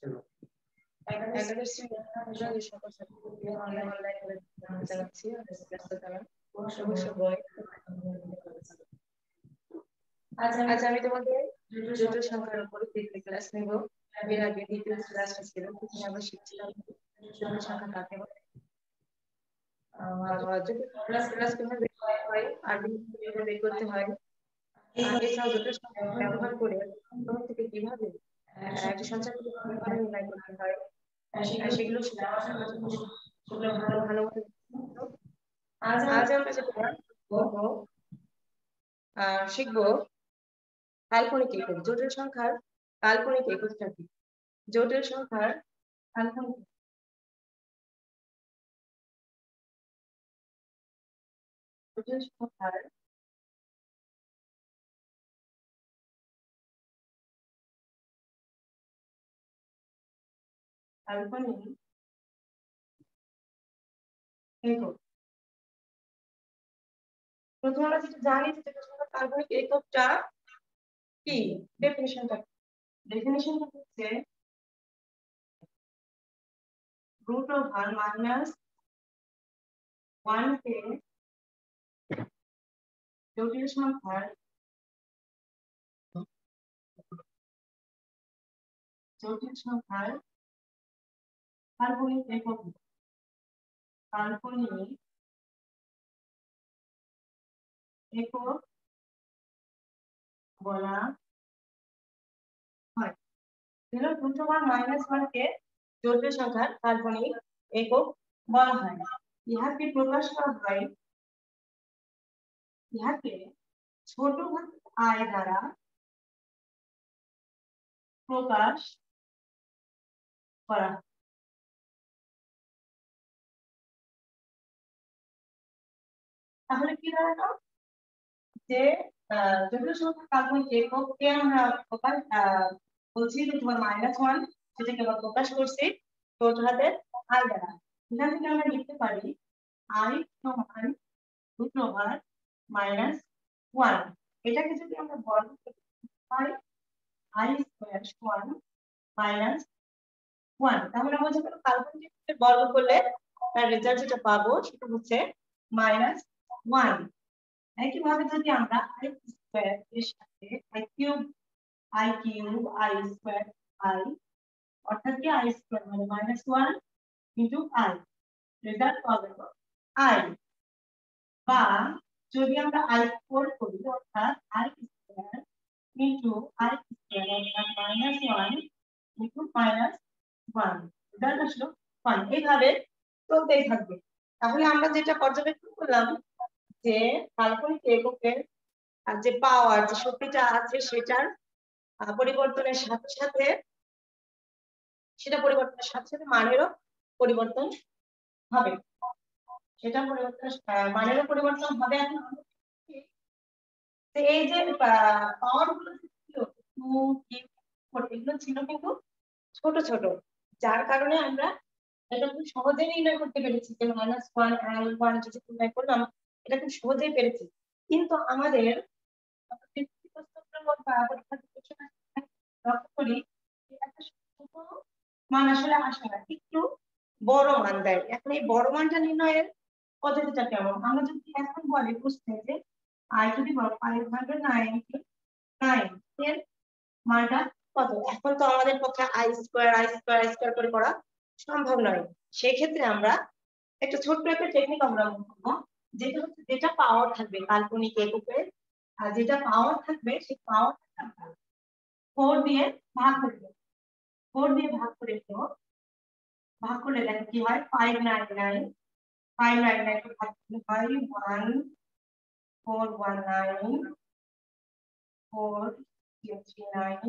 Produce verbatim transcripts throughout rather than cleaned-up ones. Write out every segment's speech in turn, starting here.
একাদশ শ্রেণীর সকল ছাত্রছাত্রীকে অনলাইন অনলাইন জানাচ্ছি ব্যস্ততা অবশ্য বই। আজ আমি তোমাদের জটিল সংখ্যার উপর তৃতীয় ক্লাস নেব। এর আগে দ্বিতীয় ক্লাসটা ছিল, সেখানে আমরা শিখছিলাম জটিল সংখ্যা কাকে বলে, জটিল ক্লাস কিভাবে হয় আর কিভাবে বের করতে হয়, এছাড়াও জটিল সংখ্যা ব্যবহার করে প্রথম থেকে কিভাবে একটি সঞ্চয় কিভাবে নির্ণয় করতে হয় সেগুলো সেগুলো ভালো ভালো আজ আমরা যেটা করবো শিখবো কাল্পনিক একক। জটিল সংখ্যার কাল্পনিক এককটা কি? জটিল সংখ্যার কাল্পনিক জটিল সংখ্যার কাল্পনিক একক। প্রথমে আমরা যেটা জানি যে জটিল সংখ্যার কাল্পনিক এককটা কি, ডেফিনিশনটা ডেফিনিশনটা হচ্ছে রুট ওভার মাইনাস ওয়ান কে জটিল সংখ্যার জটিল সংখ্যার কাল্পনিক একক কাল্পনিক একক বলা হয়। রুট ওভার মাইনাস ওয়ান কে জটিল সংখ্যার কাল্পনিক একক বলা হয়। ইহাকে প্রকাশ করা হয় ইহাকে ছোট হাত আয় দ্বারা প্রকাশ করা। তাহলে কি দাঁড়ালো যে জটিল সংখ্যার কাল্পনিক এককে আমরা প্রকাশ বলছি রুট ওভার মাইনাস ওয়ান, সেটাকে আমরা প্রকাশ করছি ছোট হাতের আয় দ্বারা। এখান থেকে আমরা লিখতে পারি আই সমান রুট ওভার মাইনাস ওয়ান। এটাকে যদি আমরা বর্গ করি পাই আই স্কয়ার সমান মাইনাস ওয়ান। তাহলে আমরা যখন কাল্পনিক বর্গ করলে তার রেজাল্ট যেটা পাবো সেটা হচ্ছে মাইনাস ওয়ান। একইভাবে যদি আমরা আই স্কয়ার এর সাথে i cube i cube i square i অর্থাৎ কি আই স্কয়ার মানে minus one into i, result পাবো আই। বা যদি আমরা আই ফোর করি অর্থাৎ i square into i square অর্থাৎ minus one into minus one, result আসলো ওয়ান। এইভাবে চলতেই থাকবে। তাহলে আমরা যেটা পর্যবেক্ষণ করলাম যে কাল্পনিক এককের যে পাওয়ার যে শক্তিটা আছে সেটার পরিবর্তনের সাথে সাথে সেটা পরিবর্তনের সাথে সাথে মানেরও পরিবর্তন হবে। সেটা পরিবর্তন মানেরও পরিবর্তন হবে। এখন এই যে পাওয়ার গুলো ছিল টু এগুলো ছিল কিন্তু ছোট ছোট, যার কারণে আমরা এটা খুব সহজেই নির্ণয় করতে পেরেছি যে মাইনাস ওয়ান আই ওয়ান যদি নির্ণয় করলাম এটা খুব সহজেই পেরেছি। কিন্তু আমাদের লক্ষ্য করি মান আসলে আসে না, একটু বড় মান দেয়। এখন এই বড় মানটা নির্ণয়ের পদ্ধতিটা কেমন? আমরা যদি এখন বলি বুঝতে যে i to the power five hundred ninety nine এর মানটা কত, এখন তো আমাদের পক্ষে i square i square i square করে করা সম্ভব নয়। সেই ক্ষেত্রে আমরা একটা ছোট্ট একটা টেকনিক অবলম্বন করব, যেটা হচ্ছে যেটা পাওয়ার থাকবে কাল্পনিক এককের, আর যেটা পাওয়ার থাকবে সেই পাওয়ারটা ফোর দিয়ে ভাগ করে দেব। ফোর দিয়ে ভাগ করে দেব, ভাগ করলে দেখো কি হয় five nine nine five nine nine ভাগ করলে হয় one four one nine four three nine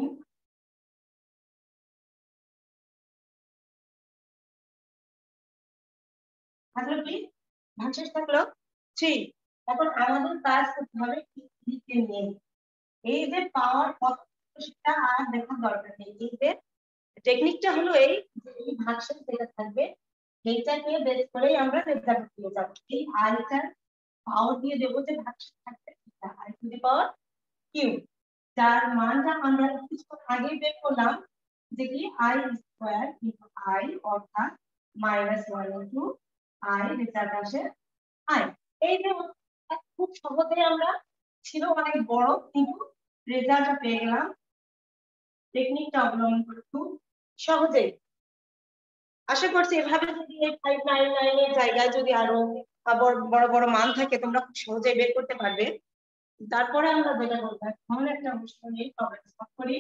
থাকলো কি ভাগশেষ থাকলো থ্রি। এখন আমাদের কাজ করতে হবে লিখে নিয়ে এই যে পাওয়ার কত সেটা আর দেখার দরকার নেই। এই যে টেকনিকটা হলো এই যে এই ভাগশেষ যেটা থাকবে সেইটাকে বেস করেই আমরা রেজাল্ট পেয়ে যাব। এই আইটার পাওয়ার দিয়ে দেবো যে ভাগশেষ থাকবে সেটা i to the power q, যার মানটা আমরা কিছুক্ষণ আগে বের করলাম যে কি আই স্কয়ার ইনটু আই অর্থাৎ minus one into i result আসে আই। এই যে খুব সহজে আমরা ছিল অনেক বড় কিন্তু রেজাল্টটা পেয়ে গেলাম টেকনিকটা অবলম্বন করে খুব সহজেই। আশা করছি এভাবে যদি এই ফাইভ নাইন নাইন এর জায়গায় যদি আরো বড় বড় মান থাকে তোমরা খুব সহজেই বের করতে পারবে। তারপরে আমরা যেটা বলবো এমন একটা অংশ নিয়ে প্রবলেম সলভ করি।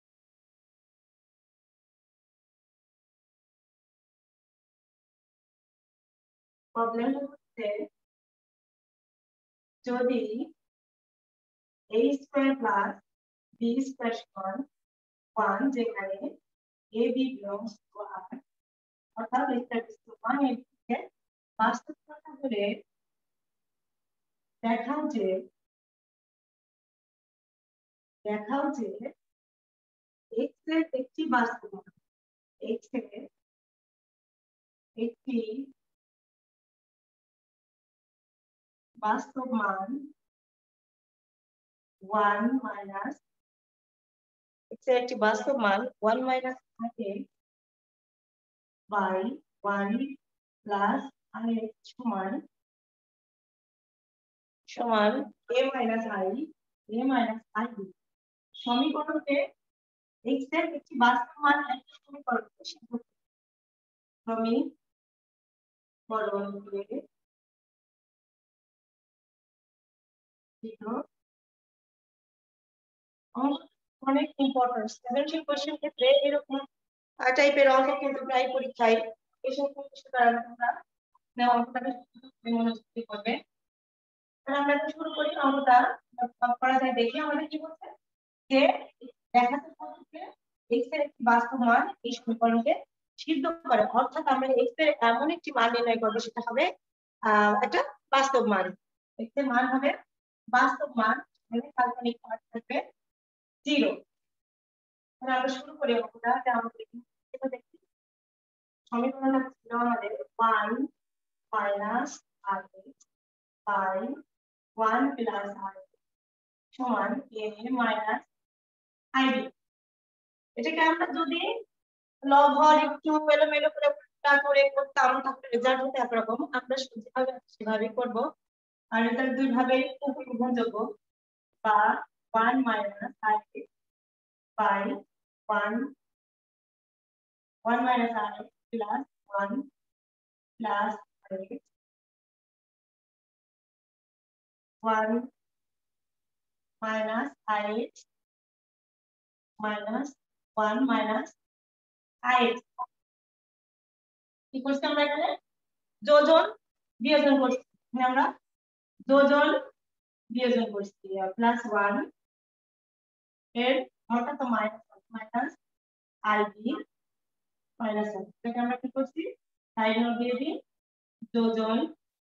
প্রবলেম হচ্ছে যদি a square plus b square সমান ওয়ান যেখানে a b belongs to r অর্থাৎ স্ট্যাটিস্টিক ওয়ান এর দিকে বাস্তব কথা বলে দেখাও যে দেখাও যে x এর একটি বাস্তব মান x এর একটি বাস্তব মান ওয়ান মাইনাস x এর একটি বাস্তব মান ওয়ান মাইনাস থাকে বাই ওয়ান প্লাস i সমান সমান a minus i a minus i সমীকরণে x এর একটি বাস্তব মান একটা সমীকরণ সিদ্ধ সমীকরণকে সিদ্ধ অনেক ইম্পর্টেন্ট সৃজনশীল কোশ্চেন ক্ষেত্রে এরকম টাইপের অঙ্ক কিন্তু প্রায় পরীক্ষায় এসব সুতরাং তোমরা নেওয়া অঙ্কটাকে মনোযোগ করবে। আমরা শুরু করি অঙ্কটা করা যায় দেখি আমাদের কি বলছে যে দেখাতে হবে x এর একটি বাস্তব মান এই সমীকরণকে সিদ্ধ করে অর্থাৎ আমরা x এর এমন একটি মান নির্ণয় করব সেটা হবে একটা বাস্তব মান। x এর মান হবে বাস্তব মান মানে কাল্পনিক মান থাকবে জিরো। তাহলে আমরা শুরু করি অঙ্কটা যে আমাদের এটা দেখি সমীকরণটা ছিল আমাদের one minus r by one plus r সমান a মাইনাস আইবি। এটাকে আমরা যদি লব হর একটু এলোমেলো করে করে করতাম তাহলে রেজাল্ট হতে একরকম, আমরা যেভাবে সেভাবেই করব। আর রেজাল্ট দুই ভাবে গ্রহণযোগ্য বা one minus i by one one minus i plus one plus i one minus i minus one minus i কি করছি আমরা এখানে যোজন বিয়োজন করছি। এখানে আমরা যোজন বিয়োজন করছি প্লাস ওয়ান এর অর্থাৎ minus minus i b minus one এটাকে আমরা কি করছি সাইড নোট দিয়ে দিই যোজন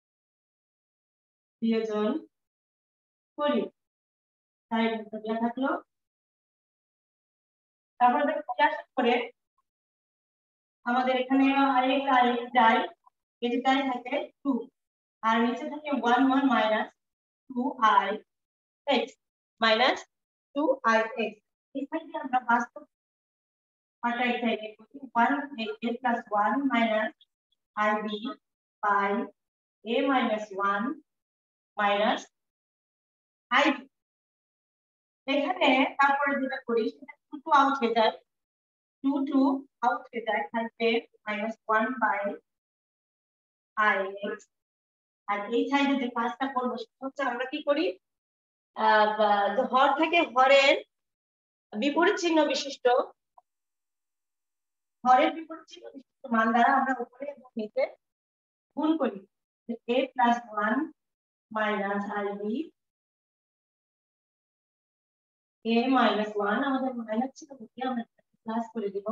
বিয়োজন করি সাইড নোট দেওয়া থাকলো। তারপর দেখো ক্লাস করে আমাদের এখানে আরেক আরেক যায় এটি তাই থাকে টু আর নিচে থাকে one one minus two i x minus two i x এখানে আমরা বাস্তব পাটা এখানে করি one a plus one minus ib by a minus one minus ib এখানে তারপরে যেটা করি সেটা টু টু আউট হয়ে যায় টু টু আউট হয়ে যায় থাকবে minus ওয়ান by ix আর এই সাইডে যে কাজটা করব সেটা হচ্ছে আমরা কি করি হর থেকে হরের বিপরীত চিহ্ন বিশিষ্ট হরের বিপরীত চিহ্ন বিশিষ্ট মান দ্বারা আমরা উপরে এবং নিচে গুণ করি a plus one minus ib a minus one আমাদের মাইনাস ছিল কি আমরা প্লাস করে দেব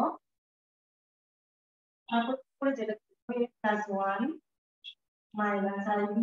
তারপর উপরে যেটা a plus one minus ib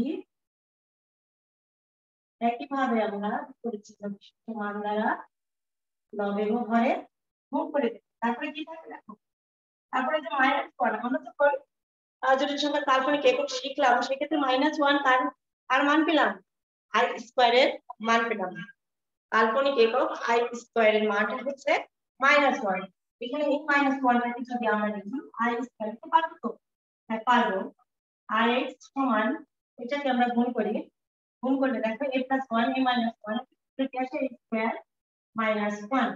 একইভাবে আমরা বিপরীত চিহ্ন বিশিষ্ট মান দ্বারা লব এবং হরে গুণ করে দেব। তারপরে কি থাকে দেখো তারপরে যে মাইনাস ওয়ান আমরা যখন জটিল সংখ্যার কাল্পনিক একক শিখলাম সেক্ষেত্রে মাইনাস ওয়ান তার আর মান পেলাম আই স্কয়ারের মান পেলাম কাল্পনিক একক আই স্কয়ারের মানটা হচ্ছে মাইনাস ওয়ান এখানে এই মাইনাস ওয়ানটাকে যদি আমরা লিখি আই স্কয়ার লিখতে পারবো তো? হ্যাঁ পারবো। আর এক্স সমান এটাকে আমরা গুণ করি, গুণ করলে দেখো a plus one a minus one এটাকে আসে a স্কয়ার মাইনাস ওয়ান।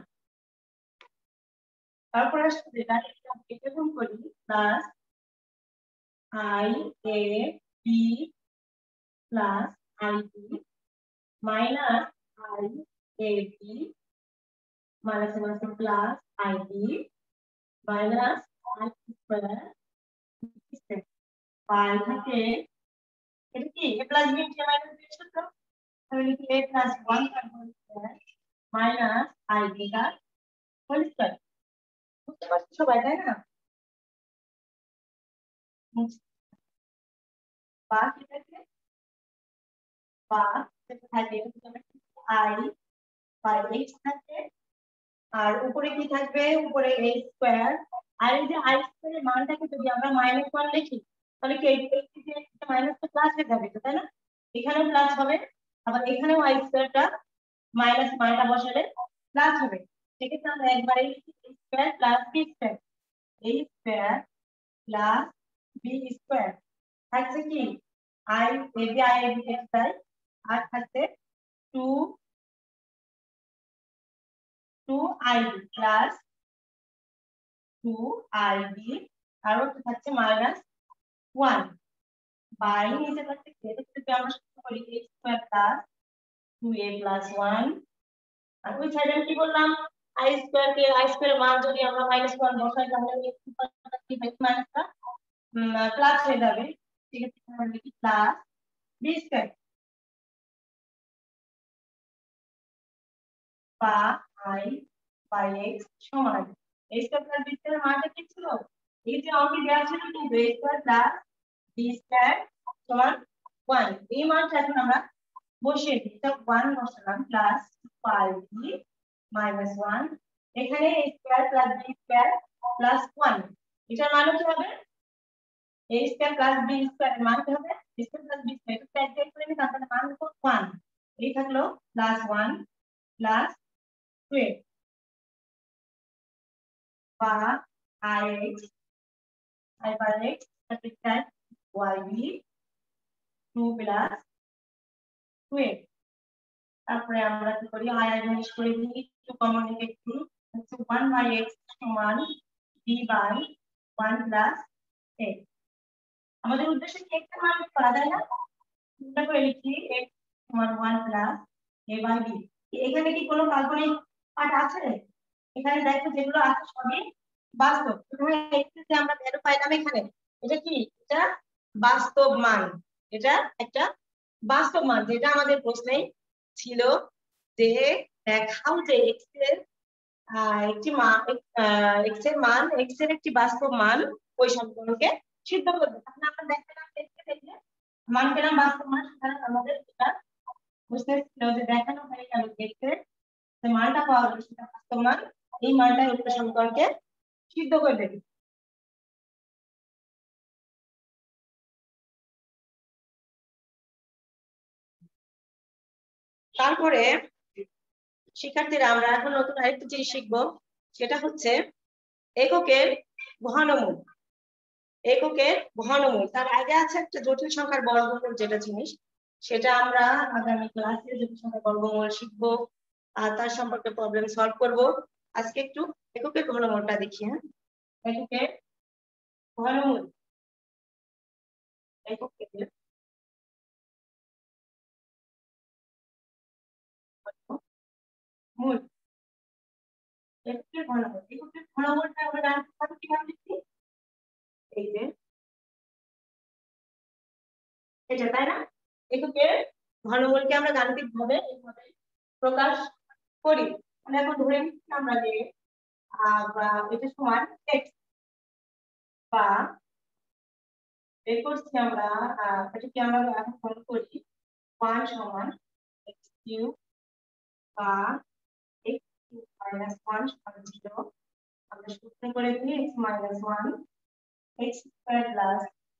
তারপর আসছে যেটা এটা গুণ করি plus i a b plus i b minus i a b minus minus plus i b minus i square পাই থাকে এটা কি a plus b a minus b সূত্র, তাহলে কি a প্লাস ওয়ান তার whole square minus i b তার whole square. বুঝতে পারছো সবাই তাই না? বা কি থাকে বা যেটা থাকে আই বাই এক্স থাকে আর উপরে কি থাকবে উপরে a স্কয়ার। আর এই যে আই স্কয়ারের মানটাকে যদি আমরা মাইনাস ওয়ান লিখি তাহলে কি এই যে মাইনাস তো প্লাস হয়ে যাবে তাই না? এখানেও প্লাস হবে আবার এখানেও আই স্কয়ারটা মাইনাস মানটা বসালে প্লাস হবে। সেক্ষেত্রে আমরা একবারে লিখি a square plus b square a square plus b square থাকছে কি i a b i a b x আর থাকছে two two i b plus two i b আর ওটা থাকছে মাইনাস ওয়ান বাই নিচে থাকছে এটা থেকে আমরা সূত্র করি a square plus two a plus one আর ওই সাইডে কি বললাম i স্কয়ার কে i স্কয়ার মান যদি আমরা মাইনাস ওয়ান বসাই তাহলে এই সুপারটা কি হবে মাইনাসটা প্লাস হয়ে যাবে। ঠিক আছে আমরা লিখি প্লাস b স্কয়ার বা i বাই x সমান a square plus b square মানটা কি ছিল এই যে অঙ্কে দেওয়া ছিল কিন্তু a square plus b square সমান ওয়ান এই মানটা এখন আমরা বসিয়ে দিই এটা ওয়ান বসালাম plus five b minus one এখানে a square plus b square plus one এটার মান কি হবে a square plus b square এর মান কি হবে a square plus b square এটা ক্যালকুলেট করে নিই তাহলে মান কত ওয়ান এই থাকলো প্লাস ওয়ান প্লাস টুয়েলভ বা ix i by x that yb two plus twelve. তারপরে আমরা কি করি i i জিনিস করে দিই টু কমন নিতে হচ্ছে ওয়ান বাই x সমান b by one plus x। আমাদের উদ্দেশ্য কি x এর মান করা যায় না চিন্তা করে লিখি x সমান one plus a by b। এখানে কি কোনো কাল্পনিক পার্ট আছে? এখানে দেখো যেগুলো আছে সবই বাস্তব। এখানে x এর যে আমরা ভ্যালু পাইলাম এখানে এটা কি এটা বাস্তব মান এটা একটা বাস্তব মান যেটা আমাদের প্রশ্নে ছিল যে দেখাও যে x এর একটি মান x এর মান x এর একটি বাস্তব মান ওই সমীকরণকে সিদ্ধ করবে। তাহলে আমরা দেখালাম x এর দেখলে মান পেলাম বাস্তব মান সুতরাং আমাদের এটা বুঝতে ছিল যে দেখানো হয়ে গেল x এর যে মানটা পাওয়া গেল সেটা বাস্তব মান এই মানটা উক্ত সমীকরণকে সিদ্ধ করে দেবে। তারপরে শিক্ষার্থীরা আমরা এখন নতুন আরেকটা জিনিস শিখবো সেটা হচ্ছে এককের ঘনমূল। এককের ঘনমূল তার আগে আছে একটা জটিল সংখ্যার বর্গমূল যেটা জিনিস সেটা আমরা আগামী ক্লাসে জটিল সংখ্যার বর্গমূল শিখবো আর তার সম্পর্কে প্রবলেম সলভ করব। আজকে একটু এককের ঘনমূলটা দেখি। হ্যাঁ এককের ঘনমূল এককের মূল এককের ঘনমূল এককের ঘনমূলটা আমরা জানতে পারি কিভাবে লিখি এই যে এটা তাই না এককের ঘনমূলকে আমরা গাণিতিকভাবে এইভাবে প্রকাশ করি। মানে এখন ধরে নিচ্ছি আমরা যে এটা সমান x বা বের করছি আমরা এটাকে আমরা এখন ফলো করি ওয়ান সমান x কিউব বা x কিউব মাইনাস ওয়ান সমান জিরো। আমরা সূত্র করে দিই x minus one x square plus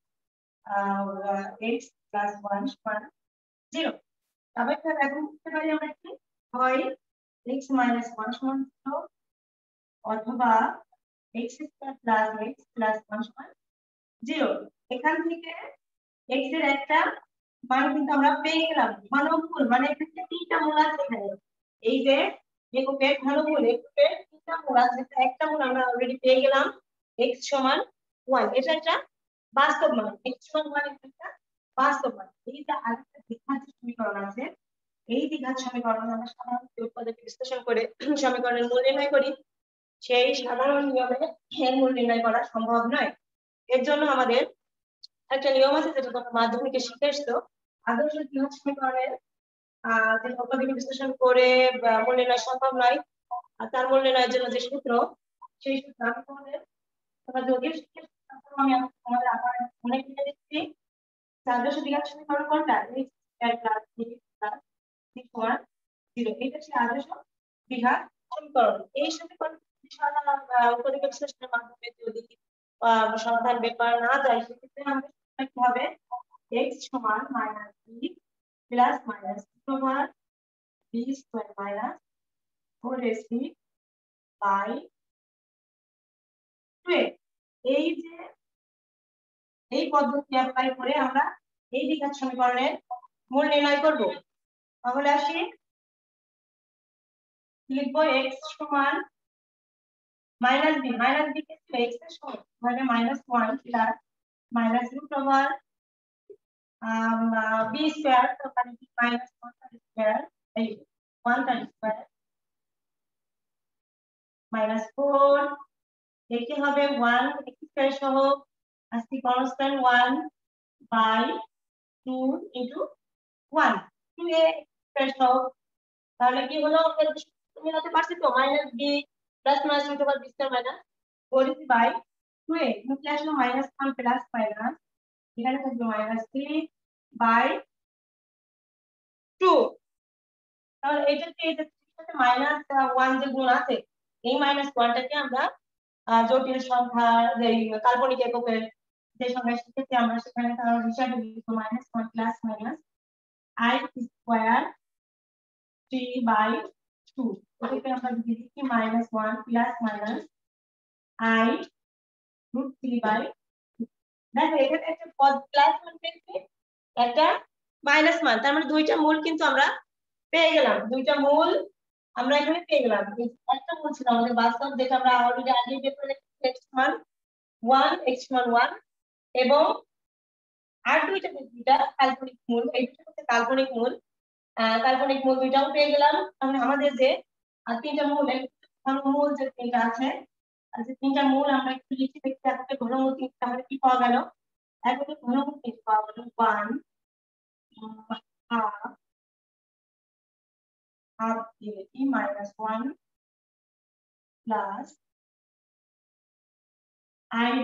x plus one সমান জিরো। তবে এখন বুঝতে পারি আমরা কি হয় x মাইনাস ওয়ান সমান জিরো অথবা x square plus x plus one সমান জিরো। এখান থেকে x এর একটা মান কিন্তু আমরা পেয়ে গেলাম। ঘনমূল মানে এখানে তিনটা মূল আছে এখানে। এই যে এককের ঘনমূল, এককের তিনটা মূল আছে, একটা মূল আমরা অলরেডি পেয়ে গেলাম x সমান ওয়ান। এটা একটা বাস্তব মান, x সমান ওয়ান একটা বাস্তব মান। এই যে আরেকটা দ্বিঘাত সমীকরণ আছে, এই দ্বিঘাত সমীকরণ আমরা সাধারণত উৎপাদক বিশ্লেষণ করে সমীকরণের মূল নির্ণয় করি। সেই সাধারণ নিয়মে এর মূল নির্ণয় করা সম্ভব নয়। এর জন্য আমাদের একটা নিয়ম আছে যেটা তোমরা মাধ্যমিকে শিখে এসছো। আদর্শ দ্বিঘাত সমীকরণের আহ যে উৎপাদক বিশ্লেষণ করে মূল নির্ণয় সম্ভব নয়, আর তার মূল নির্ণয়ের জন্য যে সূত্র, সেই সূত্র আমি তোমাদের তোমরা যদিও শিখে আমি তোমাদের আবার মনে করে দিচ্ছি। আদর্শ দ্বিঘাত সমীকরণ কোনটা? x square plus b plus c সমান জিরো। এটা হচ্ছে আদর্শ দ্বিঘাত সমীকরণ। এই সমীকরণ উৎপাদক বিশ্লেষণের মাধ্যমে যদি সমাধান ব্যাপার না যায়, সেক্ষেত্রে আমাদের কি হবে? x সমান মাইনাস b প্লাস মাইনাস সমান b square minus four a c by twelve. এই যে এই পদ্ধতি অ্যাপ্লাই করে আমরা এই দ্বিঘাত সমীকরণের মূল নির্ণয় করব। তাহলে আসি লিখবো x সমান মাইনাস b, মাইনাস b কে x এর সমান মানে minus one plus minus root over b square, তো মানে কি মাইনাস ওয়ান স্কয়ার এই ওয়ান স্কয়ার মাইনাস ফোর, একে হবে ওয়ান x স্কয়ার সহ আসছে constant one by two into one two a square সহ। তাহলে কি হলো? তুমি হতে পারছি তো minus b plus minus root over b square minus four by two a, নিচে আসলো মাইনাস ওয়ান প্লাস মাইনাস, এখানে থাকবে মাইনাস থ্রি বাই টু। তাহলে এটা কি, এটা সাথে মাইনাস ওয়ান যে গুণ আছে, এই মাইনাস ওয়ানটাকে আমরা জটিল সংখ্যা যে কাল্পনিক এককের যে সংখ্যা শিখেছি আমরা সেখানে তার হিসাবে লিখব minus one plus minus i square three by two. এটাকে আমরা যদি লিখি minus one plus minus i root three by, দেখো এখানে একটা পদ প্লাস মান পেয়েছি, একটা মাইনাস মান, তার মানে দুইটা মূল কিন্তু আমরা পেয়ে গেলাম। দুইটা মূল আমরা এখানে পেয়ে গেলাম। একটা মূল ছিল আমাদের বাস্তব, যেটা আমরা অলরেডি আগে বের করে রেখেছি x মান ওয়ান, x মান ওয়ান, এবং আর দুইটা দুইটা কাল্পনিক মূল, এই দুটো হচ্ছে কাল্পনিক মূল। কাল্পনিক মূল দুইটাও পেয়ে গেলাম। তাহলে আমাদের যে তিনটা মূল, ঘনমূল যে তিনটা আছে, যে তিনটা মূল আমরা একটু লিখে দেখতে একটা ঘনমূল তিনটা, তাহলে কি পাওয়া গেল? একটা ঘনমূল তিনটা পাওয়া গেল ওয়ান হাফ হাফ দিয়ে minus one plus i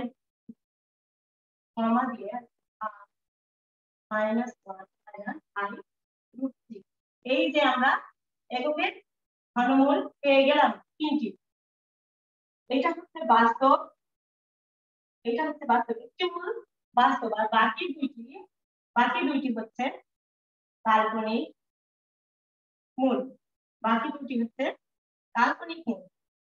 comma দিয়ে minus one minus i root three. এই যে আমরা এককের ঘনমূল পেয়ে গেলাম তিনটি। এটা হচ্ছে বাস্তব, এটা হচ্ছে বাস্তব একটি মূল বাস্তব, আর বাকি দুইটি বাকি দুইটি হচ্ছে কাল্পনিক মূল। বাকি দুটি হচ্ছে কাল্পনিক মূল।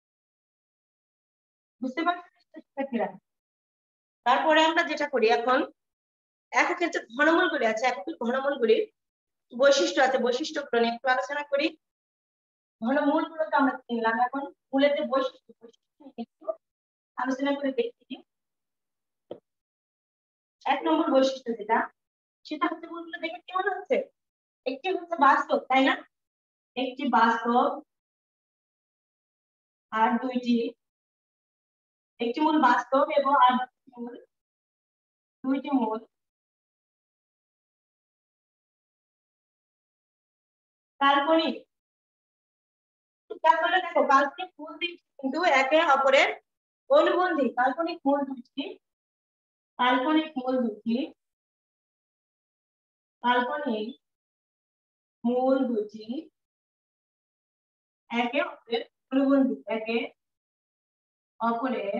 বুঝতে পারছেন শিক্ষার্থীরা? তারপরে আমরা যেটা করি এখন, এককের যে ঘনমূলগুলি আছে, এককের ঘনমূলগুলির বৈশিষ্ট্য আছে, বৈশিষ্ট্যগুলো নিয়ে একটু আলোচনা করি। ঘনমূলগুলো তো আমরা চিনলাম, এখন মূলের যে বৈশিষ্ট্য বৈশিষ্ট্য একটু আলোচনা করে দেখছি। এক নম্বর বৈশিষ্ট্য যেটা, সেটা হচ্ছে মূলগুলো দেখে কেমন হচ্ছে? একটি হচ্ছে বাস্তব, তাই না? একটি বাস্তব, আর দুইটি, একটি মূল বাস্তব এবং আর দুটি মূল, দুইটি মূল কাল্পনিক। তারপরে দেখো কাল্পনিক মূল দুইটি কিন্তু একে অপরের অনুবন্ধী। কাল্পনিক মূল দুইটি কাল্পনিক মূল দুটি কাল্পনিক মূল দুটি একে অপরের অনুবন্ধী, একে অপরের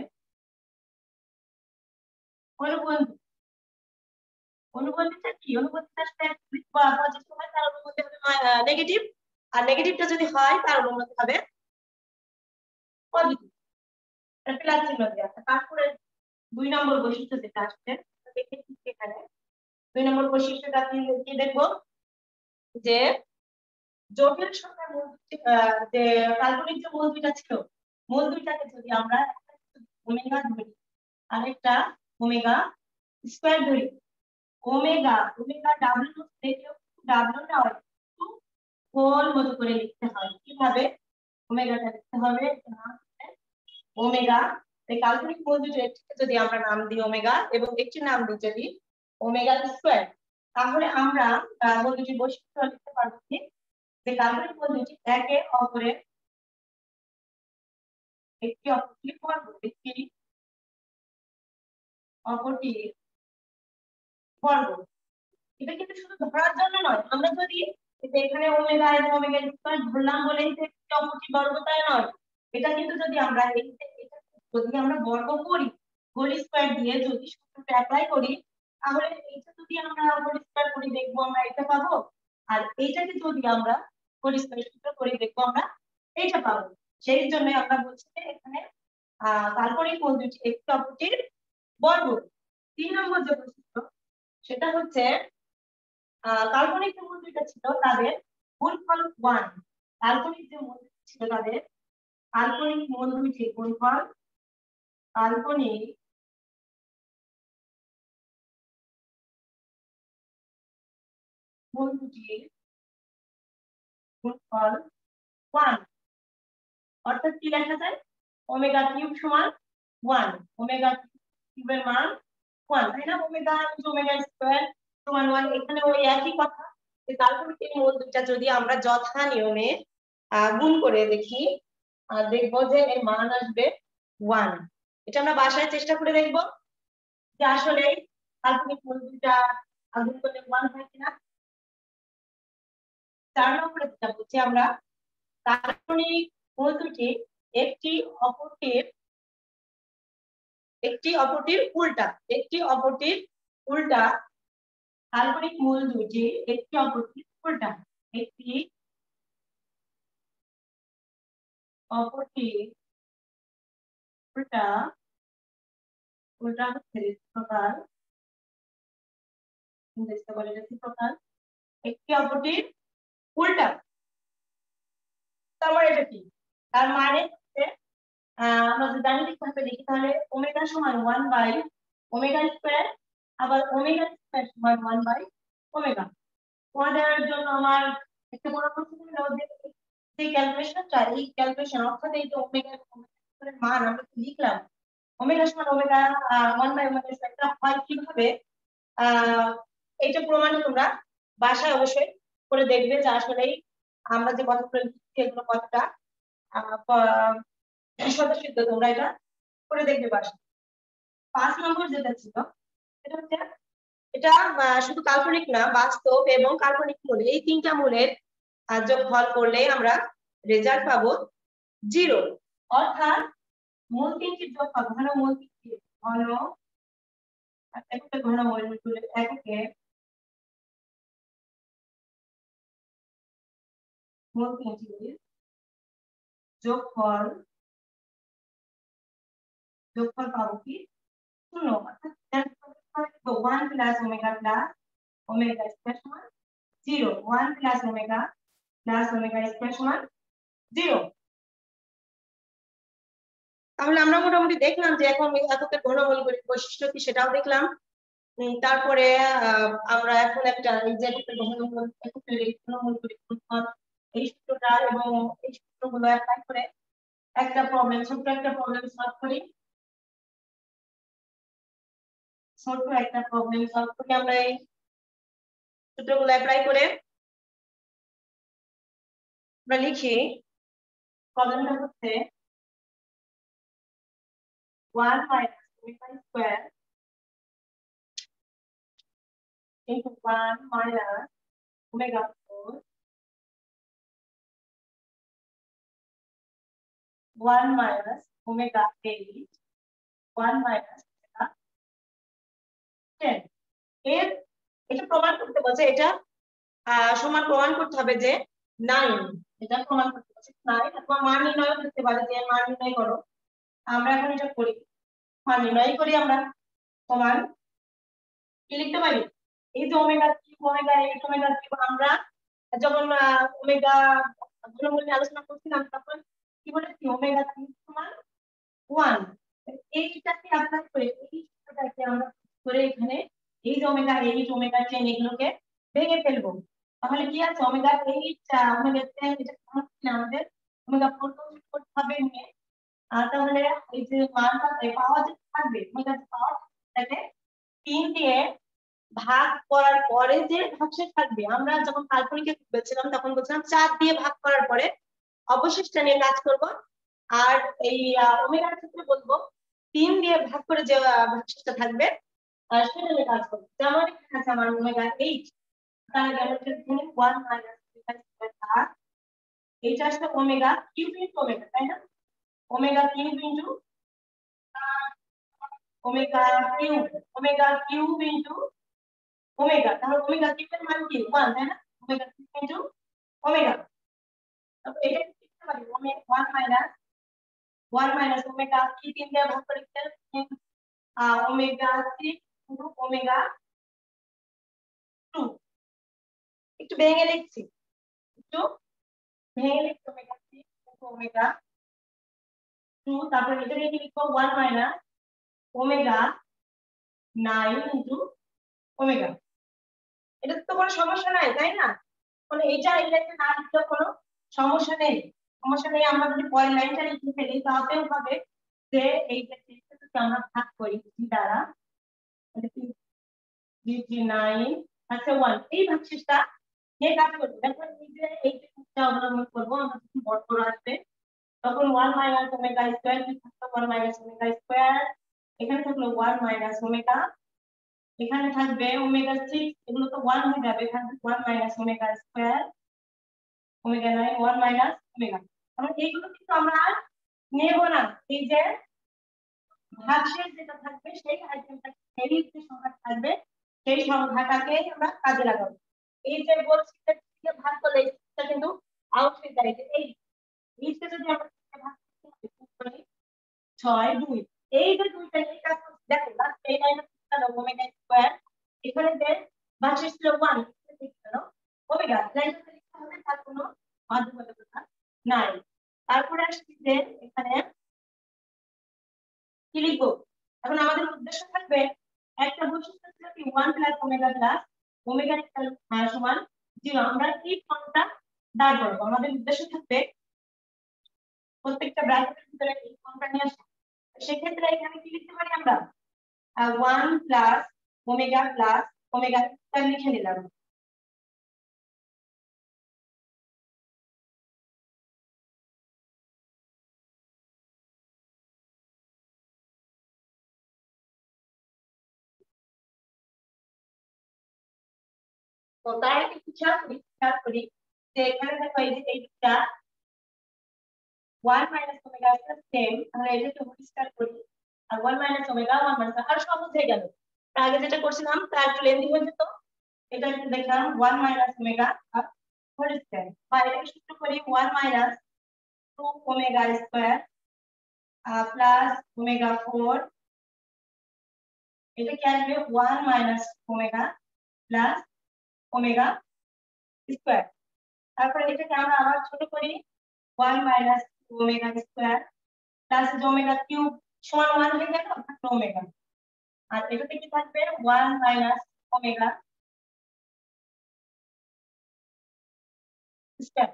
অনুবন্ধী। অনুবন্ধীটা কি? অনুবন্ধীটা সাথে পজিটিভ হয় তার অনুবন্ধী হবে নেগেটিভ, আর নেগেটিভটা যদি হয় তার অনুবন্ধী হবে পজিটিভ। প্লাস চিহ্ন দেওয়া। তারপরে দুই নম্বর বৈশিষ্ট্য যেটা আসছে এখানে দুই নম্বর বৈশিষ্ট্যটা কি দেখবো যে জটিল সংখ্যার মূল যে কাল্পনিক যে মূল দুইটা ছিল মূল দুইটাকে যদি আমরা ওমেগা ধরি আরেকটা ওমেগা স্কয়ার ধরি ওমেগা ওমেগা ডাব্লিউ দেখেও ডাব্লিউটা একটু গোল মতো করে লিখতে হয়। কিভাবে ওমেগাটা লিখতে হবে ওমেগা এই কাল্পনিক মূল দুটো একটিকে যদি আমরা নাম দিই ওমেগা এবং একটি নাম দিই যদি ওমেগা স্কয়ার তাহলে আমরা মূল দুটির বৈশিষ্ট্য লিখতে পারবো কি যে কাল্পনিক মূল দুটি একে অপরের একটি অপরটির বর্গ একটি অপরটির বর্গ। এটা কিন্তু শুধু ধরার জন্য নয় আমরা যদি এখানে ওমেগা এবং ওমেগা স্কয়ার ধরলাম বলেই যে একটি অপরটির বর্গ তাই নয়। এটা কিন্তু যদি আমরা যদি আমরা বর্গ করি হোল স্কয়ার দিয়ে যদি সূত্রটা অ্যাপ্লাই করি তাহলে এইটা যদি আমরা হোল স্কয়ার করি দেখবো আমরা এটা পাবো আর এইটাকে যদি আমরা হোল স্কয়ার সূত্র করি দেখবো আমরা এইটা পাবো। সেই জন্য আমরা বলছি যে এখানে কাল্পনিক মূল দুটি একটি অপরটির বর্গ। তিন নম্বর যে বৈশিষ্ট্য সেটা হচ্ছে কাল্পনিক যে মূল দুইটা ছিল তাদের গুণফল ওয়ান। কাল্পনিক যে মূল ছিল তাদের কাল্পনিক মূল দুইটির গুণফল কাল্পনিক মূল দুটির গুণফল ওয়ান অর্থাৎ কি লেখা যায় ওমেগা কিউব সমান ওয়ান ওমেগা কিউবের মান ওয়ান তাই না ওমেগা ওমেগা স্কয়ার সমান ওয়ান। এখানে ওই একই কথা যে কাল্পনিক মূল দুইটা যদি আমরা যথা নিয়মে গুণ করে দেখি দেখবো যে এর মান আসবে ওয়ান। এটা আমরা বাসায় চেষ্টা করে দেখবো যে আসলে কাল্পনিক মূল দুইটা গুণ করলে ওয়ান হয় কিনা। চার নম্বরে যেটা বলছি আমরা কাল্পনিক মূল দুটি একটি অপরটির একটি অপরটির উল্টা একটি অপরটির উল্টা কাল্পনিক মূল দুটি একটি অপরটির উল্টা একটি অপরটির উল্টা উল্টা হচ্ছে রেসিপ্রোকাল ইংরেজিতে বলে রেসিপ্রোকাল একটি অপরটির উল্টা। তারপরে এটা কি তার মানে হচ্ছে আমরা যদি গাণিতিক ভাবে লিখি তাহলে ওমেগা সমান ওয়ান বাই ওমেগা স্কয়ার আবার ওমেগা স্কয়ার সমান ওয়ান বাই ওমেগা। তোমাদের জন্য আমার একটা বড় প্রশ্ন হলো যে এই ক্যালকুলেশনটা এই ক্যালকুলেশন অর্থাৎ এই যে ওমেগা এর মান আমরা লিখলাম ওমেগা সমান ওমেগা ওয়ান বাই ওমেগা স্কয়ারটা হয় কিভাবে আহ এটা প্রমাণ তোমরা বাসায় অবশ্যই করে দেখবে যে আসলে আমরা যে কথাগুলো লিখছি এগুলো কতটা স্বতঃসিদ্ধ তোমরা এটা করে দেখবে বাসায়। পাঁচ নম্বর যেটা ছিল এটা হচ্ছে এটা শুধু কাল্পনিক না বাস্তব এবং কাল্পনিক মূল এই তিনটা মূলের যোগফল করলে আমরা রেজাল্ট পাবো জিরো। অর্থাৎ মূল তিনটির যোগফল ঘন মূল তিনটি ঘন এককে ঘন মূল এককে মূল তিনটির যোগফল যোগফল পাবো কি শূন্য। অর্থাৎ one plus omega plus omega square সমান zero one plus omega plus omega square সমান জিরো। তাহলে আমরা মোটামুটি দেখলাম যে এখন এককের ঘনমূলগুলির বৈশিষ্ট্য কি সেটাও দেখলাম। তারপরে আমরা এখন একটা এই যে এককের ঘনমূল এককের ঘনমূলগুলির গুণফল এই সূত্রটা এবং এই সূত্রগুলো অ্যাপ্লাই করে একটা প্রবলেম ছোট্ট একটা প্রবলেম সলভ করি ছোট্ট একটা প্রবলেম সলভ করি আমরা এই সূত্রগুলো অ্যাপ্লাই করে আমরা লিখি প্রবলেমটা হচ্ছে one minus omega square into one minus omega four one minus omega eight one minus omega ten এর এটা প্রমাণ করতে বলছে এটা সমান প্রমাণ করতে হবে যে নাইন এটা প্রমাণ করতে বলছে নাইন অথবা মান নির্ণয় করতে পারে যে মান নির্ণয় করো আমরা এখন এটা করি, মান নির্ণয় করি আমরা। সমান কি লিখতে পারি, এই যে omega cube omega eight omega cube, আমরা যখন ওমেগা ঘনমূল নিয়ে আলোচনা করছিলাম তখন কি বলেছি, ওমেগা কিউব সমান ওয়ান। এইটাকে অ্যাপ্লাই করে এই সূত্রটাকে আমরা করে এখানে এই যে ওমেগা এইট ওমেগা টেন এগুলোকে ভেঙে ফেলবো। তাহলে কি আছে, ওমেগা এইট ওমেগা টেন এটা আমাদের ওমেগা ফোর করতে হবে নিয়ে, তাহলে এই যে মানটা পাওয়া যে থাকবে ওমেগা পাওয়ারটাকে তিন দিয়ে ভাগ করার পরে যে ভাগশেষ থাকবে, আমরা যখন কাল্পনিকে বলছিলাম তখন বলছিলাম চার দিয়ে ভাগ করার পরে অবশিষ্ট নিয়ে কাজ করব। আর এই ওমেগার ক্ষেত্রে বলবো তিন দিয়ে ভাগ করে যে ভাগশেষটা থাকবে সেটা নিয়ে কাজ করবো। যেমন এখানে আছে আমার ওমেগা এইট, তাহলে আমরা এখানে ওয়ান মাইনাস আর এইটা আসলে ওমেগা কিউব ইনটু ওমেগা, তাই না? Omega cube into omega cube omega cube into omega, তাহলে ওমেগা কিউবের মান কি ওয়ান, তাই না? ওমেগা কিউব ইনটু ওমেগা, তাহলে এটা লিখতে পারি omega one minus one minus omega কি তিন দিয়ে ভাগ করে দিতে omega six into omega two. একটু ভেঙে লিখছি, একটু ভেঙে লিখছি omega six into omega two, তারপর এটাকে কি লিখবো one minus omega nine into omega. এটা তো কোনো সমস্যা নাই, তাই না? মানে এটা এই লাইনটা না লিখলেও কোনো সমস্যা নেই, সমস্যা নেই। আমরা যদি পরের লাইনটা লিখে ফেলি তাহলেও হবে যে এই যে সিস্টেমটাকে আমরা ভাগ করি দ্বারা নাইন আচ্ছা ওয়ান, এই ভাগশেষটা নিয়ে কাজ করবো। দেখো এই যে এই যে অবলম্বন করবো আমরা যখন বড় করে আসবে তখন ওয়ান মাইনাস ওমেগা স্কয়ার কি থাকলো ওয়ান মাইনাস ওমেগা স্কয়ার, এখানে থাকলো ওয়ান মাইনাস ওমেগা, এখানে থাকবে ওমেগা সিক্স, এগুলো তো ওয়ান হয়ে যাবে, এখানে one minus omega square omega nine one minus omega. আমরা এইগুলো কিন্তু আমরা আর নেব না, এই যে ভাগশেষ যেটা থাকবে সেই আইটেমটা সেই যে সংখ্যা থাকবে সেই সংখ্যাটাকে আমরা কাজে লাগাবো। এই যে বলছি যে ভাগ করলে এটা কিন্তু আউট হয়ে যায়, এই এইটা যদি আমরা ভাগ করি ছয় দুই, এই যে দুইটা এই কাজ করছি দেখো লাস্ট এই লাইনটা ওমেগা স্কয়ার, এখানে যে ভাগশেষ ছিল ওয়ান কেন ওমেগা লাইনটা লিখতে হবে, তার কোনো বাধ্যবাধকতা নাই। তারপরে আসছি যে এখানে কি লিখবো, এখন আমাদের উদ্দেশ্য থাকবে একটা বৈশিষ্ট্য ছিল কি one plus omega plus omega সমান জিরো, আমরা এই ফর্মটা দাঁড় করবো। আমাদের উদ্দেশ্য থাকবে প্রত্যেকটা ব্র্যাকেটের ভিতরে এই ফর্মটা নিয়ে আসা। সেক্ষেত্রে এখানে কি লিখতে পারি আমরা one plus omega plus omega লিখে নিলাম। তো তাই একটু খেয়াল করি খেয়াল করি যে এখানে দেখো এই যে এইটা one minus omega plus ten, তাহলে এটাকে পরিষ্কার করি আর one minus omega one minus আর সহজ হয়ে গেল। আগে যেটা করছিলাম তার একটু লেন্দি হয়ে যেত, এটা একটু দেখলাম one minus omega whole square, বা এটাকে সূত্র করি one minus two omega square plus omega four, এটা কি আসবে one minus omega plus omega square. তারপরে এটাকে আমরা আবার ছোট করি one minus omega square plus omega cube সমান ওয়ান হয়ে গেল ওমেগা, আর এটাতে কি থাকবে ওয়ান মাইনাস ওমেগা স্কয়ার।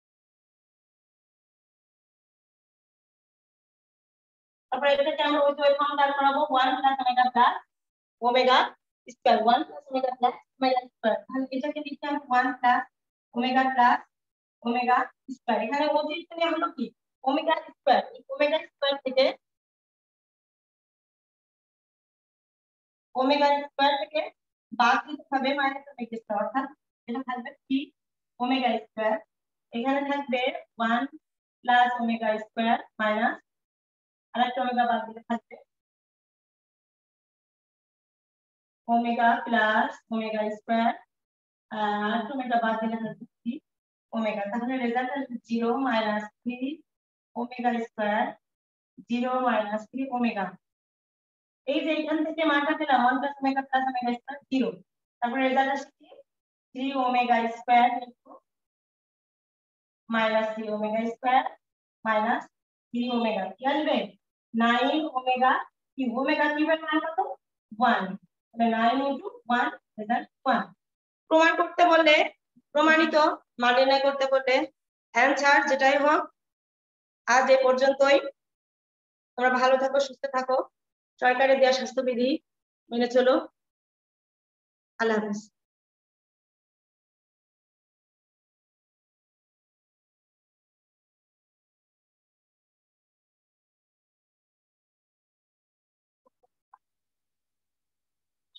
তারপরে এটাকে আমরা ওই ওই ফর্ম দাঁড় করাবো one plus omega plus omega square one plus omega plus omega square, তাহলে এটাকে লিখতে হবে one plus omega plus omega square. এখানে অতিরিক্ত নিয়ম হলো কি ওমেগা স্কয়ার, ওমেগা স্কয়ার থেকে ওমেগা স্কয়ার থেকে বাদ দিতে হবে মাইনাস ওমেগা স্কয়ার, অর্থাৎ এটা থাকবে কি ওমেগা স্কয়ার, এখানে থাকবে one plus omega square minus আরেকটা ওমেগা বাদ দিতে থাকবে ওমেগা প্লাস ওমেগা স্কয়ার আর ওমেগা বাদ দিলে থাকবে কি ওমেগা, তাহলে রেজাল্ট আসবে zero minus three omega square zero minus three omega. এই যে এখান থেকে মানটা পেলাম one plus omega plus omega square zero. তারপরে রেজাল্ট আসছে কি three omega square into minus three omega square minus three omega কি আসবে নাইন ওমেগা কি ওমেগা কিউবের মান কত ওয়ান। তাহলে nine into one result one. প্রমাণ করতে বললে প্রমাণিত মান নির্ণয় করতে বললে অ্যানসার যেটাই হোক। আজ এ পর্যন্তই। তোমরা ভালো থাকো, সুস্থ থাকো, সরকারের দেওয়া স্বাস্থ্যবিধি মেনে চলো। আল্লাহ হাফেজ।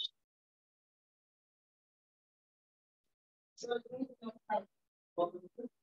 So,